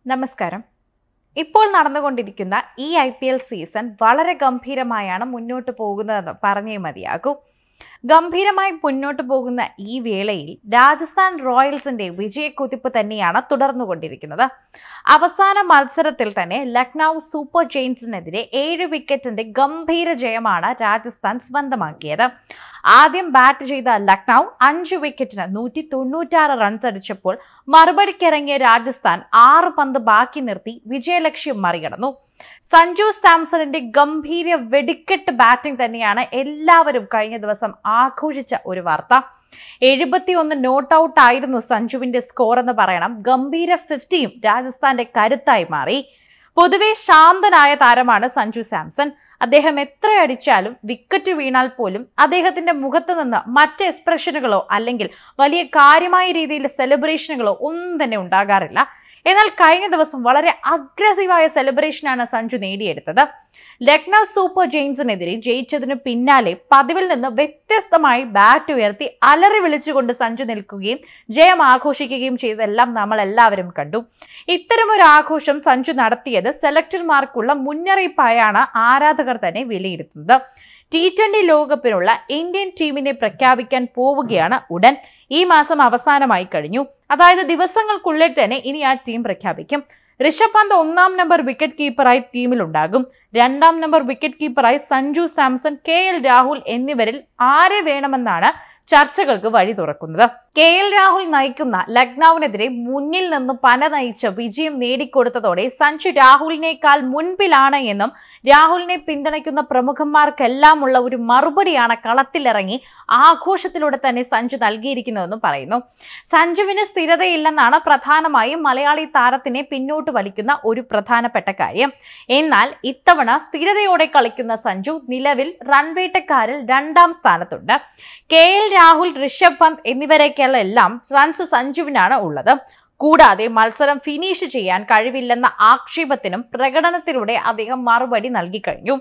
നമസ്കാരം. ഇപ്പോൾ നടന്നുകൊണ്ടിരിക്കുന്ന ഈ IPL സീസൺ വളരെ ഗംഭീരമായാണ് മുന്നോട്ട് പോകുന്നതെന്ന് പറഞ്ഞേ മതിയാകൂ. ഗംഭീരമായി മുന്നോട്ട് പോകുന്ന ഈ വേളയിൽ രാജസ്ഥാൻ റോയൽസിന്റെ വിജയക്കുതിപ്പ് തന്നെയാണ് തുടർന്നുകൊണ്ടിരിക്കുന്നത്. അവസാന മത്സരത്തിൽ തന്നെ ലക്നൗ സൂപ്പർ ജെയിൻസിനെതിരെ 7 വിക്കറ്റിന്റെ ഗംഭീര ജയമാണ് രാജസ്ഥാൻ സ്വന്തമാക്കിയത്. ആദ്യം ബാറ്റ് ചെയ്ത ലക്നൗ 5 വിക്കറ്റിന് 196 റൺസ് അടിച്ചപ്പോൾ മറുപടിക്കിറങ്ങിയ രാജസ്ഥാൻ 6 പന്ത് ബാക്കി നിർത്തി വിജയലക്ഷ്യം മറികടന്നു. സഞ്ജു സാംസണിന്റെ ഗംഭീര വെടിക്കെട്ട് ബാറ്റിംഗ് തന്നെയാണ് എല്ലാവരും കഴിഞ്ഞ ദിവസം ആഘോഷിച്ച ഒരു വാർത്ത. 71 നോട്ട് ഔട്ട് ആയിരുന്നു സഞ്ജുവിന്റെ സ്കോർ എന്ന് പറയണം. ഗംഭീര 50യും രാജസ്ഥാന്റെ കരുത്തായി മാറി. പൊതുവെ ശാന്തനായ താരമാണ് സഞ്ജു സാംസൺ. അദ്ദേഹം എത്ര അടിച്ചാലും വിക്കറ്റ് വീണാൽ പോലും അദ്ദേഹത്തിന്റെ മുഖത്ത് നിന്ന് മറ്റ് എക്സ്പ്രഷനുകളോ അല്ലെങ്കിൽ വലിയ കാര്യമായ രീതിയിൽ സെലിബ്രേഷനുകളോ ഒന്നും തന്നെ ഉണ്ടാകാറില്ല. എന്നാൽ കഴിഞ്ഞ ദിവസം വളരെ അഗ്രസീവായ സെലിബ്രേഷനാണ് സഞ്ജു നേടിയെടുത്തത്. ലക്നൗ സൂപ്പർ ജെയിൻസിനെതിരെ ജയിച്ചതിനു പിന്നാലെ പതിവിൽ നിന്ന് വ്യത്യസ്തമായി ബാറ്റ് ഉയർത്തി അലറി വിളിച്ചുകൊണ്ട് സഞ്ജു നിൽക്കുകയും ജയം ആഘോഷിക്കുകയും ചെയ്തതെല്ലാം നമ്മൾ എല്ലാവരും കണ്ടു. ഇത്തരമൊരു ആഘോഷം സഞ്ജു നടത്തിയത് സെലക്ടർമാർക്കുള്ള മുന്നറിയിപ്പായാണ് ആരാധകർ തന്നെ വിലയിരുത്തുന്നത്. T20 ലോകകപ്പിനുള്ള ഇന്ത്യൻ ടീമിനെ പ്രഖ്യാപിക്കാൻ പോവുകയാണ് ഉടൻ. ഈ മാസം അവസാനമായി കഴിഞ്ഞു. അതായത് ദിവസങ്ങൾക്കുള്ളിൽ തന്നെ ഇനി ആ ടീം പ്രഖ്യാപിക്കും. ഋഷഭ് പന്ത് 1-ാം നമ്പർ വിക്കറ്റ് കീപ്പറായി ടീമിലുണ്ടാകും. 2-ാം നമ്പർ വിക്കറ്റ് കീപ്പറായി സഞ്ജു സാംസൺ, KL രാഹുൽ എന്നിവരിൽ ആരെ വേണമെന്നാണ് ചർച്ചകൾക്ക് വഴി തുറക്കുന്നത്. KL രാഹുൽ നയിക്കുന്ന ലക്നൌവിനെതിരെ മുന്നിൽ നിന്ന് പന നയിച്ച് വിജയം നേടിക്കൊടുത്തതോടെ സഞ്ജു രാഹുലിനേക്കാൾ മുൻപിലാണ് എന്നും രാഹുലിനെ പിന്തുണയ്ക്കുന്ന പ്രമുഖന്മാർക്കെല്ലാം ഉള്ള ഒരു മറുപടിയാണ് കളത്തിലിറങ്ങി ആഘോഷത്തിലൂടെ തന്നെ സഞ്ജു നൽകിയിരിക്കുന്നതെന്നും പറയുന്നു. സഞ്ജുവിന് സ്ഥിരതയില്ലെന്നാണ് പ്രധാനമായും മലയാളി താരത്തിനെ പിന്നോട്ട് വലിക്കുന്ന ഒരു പ്രധാനപ്പെട്ട കാര്യം. എന്നാൽ ഇത്തവണ സ്ഥിരതയോടെ കളിക്കുന്ന സഞ്ജു നിലവിൽ റൺവേട്ടക്കാരിൽ 2-ാം സ്ഥാനത്തുണ്ട്. KL രാഹുൽ, ഋഷഭ് പന്ത് എന്നിവരേക്കെല്ലാം റൺസ് സഞ്ജുവിനാണ് ഉള്ളത്. കൂടാതെ മത്സരം ഫിനിഷ് ചെയ്യാൻ കഴിവില്ലെന്ന ആക്ഷേപത്തിനും പ്രകടനത്തിലൂടെ അദ്ദേഹം മറുപടി നൽകി കഴിഞ്ഞു.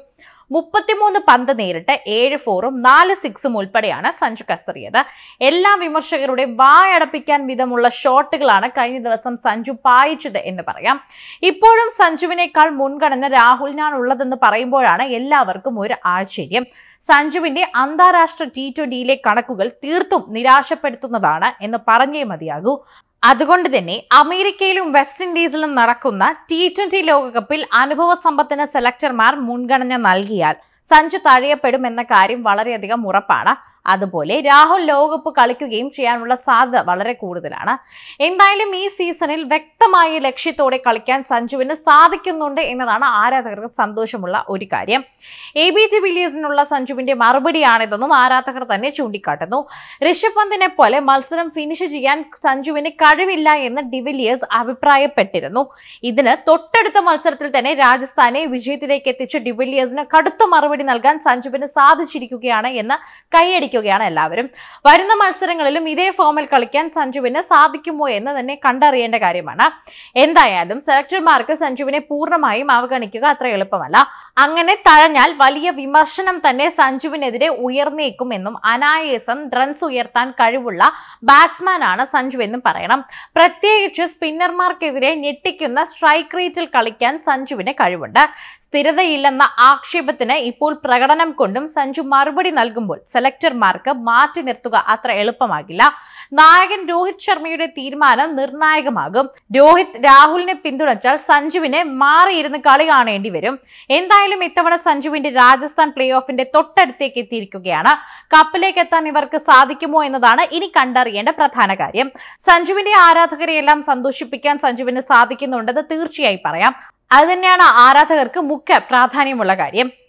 33 പന്ത് നേരിട്ട് 7 4-ഉം 4 6-ഉം ഉൾപ്പെടെയാണ് സഞ്ജു കസറിയത്. എല്ലാ വിമർശകരുടെ വായടപ്പിക്കാൻ വിധമുള്ള ഷോട്ടുകളാണ് കഴിഞ്ഞ ദിവസം സഞ്ജു പായിച്ചത് എന്ന് പറയാം. ഇപ്പോഴും സഞ്ജുവിനേക്കാൾ മുൻഗണന രാഹുലിനാണ് ഉള്ളതെന്ന് പറയുമ്പോഴാണ് എല്ലാവർക്കും ഒരു ആശ്ചര്യം. സഞ്ജുവിന്റെ അന്താരാഷ്ട്ര T20യിലെ കണക്കുകൾ തീർത്തും നിരാശപ്പെടുത്തുന്നതാണ് എന്ന് പറഞ്ഞേ മതിയാകൂ. അതുകൊണ്ട് തന്നെ അമേരിക്കയിലും വെസ്റ്റ് ഇൻഡീസിലും നടക്കുന്ന T20 ലോകകപ്പിൽ അനുഭവ സമ്പത്തിന് സെലക്ടർമാർ മുൻഗണന നൽകിയാൽ സഞ്ജു തഴയപ്പെടും എന്ന കാര്യം വളരെയധികം ഉറപ്പാണ്. അതുപോലെ രാഹുൽ ലോകകപ്പ് കളിക്കുകയും ചെയ്യാനുള്ള സാധ്യത വളരെ കൂടുതലാണ്. എന്തായാലും ഈ സീസണിൽ വ്യക്തമായ ലക്ഷ്യത്തോടെ കളിക്കാൻ സഞ്ജുവിന് സാധിക്കുന്നുണ്ട് എന്നതാണ് ആരാധകർക്ക് സന്തോഷമുള്ള ഒരു കാര്യം. AB de Villiers-നുള്ള സഞ്ജുവിന്റെ മറുപടിയാണിതെന്നും ആരാധകർ തന്നെ ചൂണ്ടിക്കാട്ടുന്നു. ഋഷഭ് പന്തിനെ പോലെ മത്സരം ഫിനിഷ് ചെയ്യാൻ സഞ്ജുവിന് കഴിവില്ല എന്ന് ഡിവിലിയേഴ്സ് അഭിപ്രായപ്പെട്ടിരുന്നു. ഇതിന് തൊട്ടടുത്ത മത്സരത്തിൽ തന്നെ രാജസ്ഥാനെ വിജയത്തിലേക്ക് എത്തിച്ച ഡിവിലിയേഴ്സിന് കടുത്ത മറുപടി നൽകാൻ സഞ്ജുവിന് സാധിച്ചിരിക്കുകയാണ് എന്ന് കൈയടിക്കുകയാണ് എല്ലാവരും. വരുന്ന മത്സരങ്ങളിലും ഇതേ ഫോമിൽ കളിക്കാൻ സഞ്ജുവിന് സാധിക്കുമോ എന്ന് തന്നെ കണ്ടറിയേണ്ട കാര്യമാണ്. എന്തായാലും സെലക്ടർമാർക്ക് സഞ്ജുവിനെ പൂർണ്ണമായും അവഗണിക്കുക അത്ര എളുപ്പമല്ല. അങ്ങനെ തഴഞ്ഞാൽ വലിയ വിമർശനം തന്നെ സഞ്ജുവിനെതിരെ ഉയർന്നേക്കുമെന്നും അനായാസം റൺസ് ഉയർത്താൻ കഴിവുള്ള ബാറ്റ്സ്മാൻ ആണ് സഞ്ജു എന്നും പറയണം. പ്രത്യേകിച്ച് സ്പിന്നർമാർക്കെതിരെ ഞെട്ടിക്കുന്ന സ്ട്രൈക്ക് റേറ്റിൽ കളിക്കാൻ സഞ്ജുവിന് കഴിവുണ്ട്. സ്ഥിരതയില്ലെന്ന ആക്ഷേപത്തിന് ഇപ്പോൾ പ്രകടനം കൊണ്ടും സഞ്ജു മറുപടി നൽകുമ്പോൾ സെലക്ടർമാർക്ക് മാറ്റി നിർത്തുക അത്ര എളുപ്പമാകില്ല. നായകൻ രോഹിത് ശർമ്മയുടെ തീരുമാനം നിർണായകമാകും. രോഹിത് രാഹുലിനെ പിന്തുണച്ചാൽ സഞ്ജുവിനെ മാറിയിരുന്ന് കളി കാണേണ്ടി വരും. എന്തായാലും ഇത്തവണ സഞ്ജുവിന്റെ രാജസ്ഥാൻ പ്ലേ ഓഫിന്റെ തൊട്ടടുത്തേക്ക് എത്തിയിരിക്കുകയാണ്. കപ്പിലേക്ക് എത്താൻ ഇവർക്ക് സാധിക്കുമോ എന്നതാണ് ഇനി കണ്ടറിയേണ്ട പ്രധാന കാര്യം. സഞ്ജുവിന്റെ ആരാധകരെ എല്ലാം സന്തോഷിപ്പിക്കാൻ സഞ്ജുവിന് സാധിക്കുന്നുണ്ടെന്ന് തീർച്ചയായും പറയാം. അത് തന്നെയാണ് ആരാധകർക്ക് മുഖ്യ പ്രാധാന്യമുള്ള കാര്യം.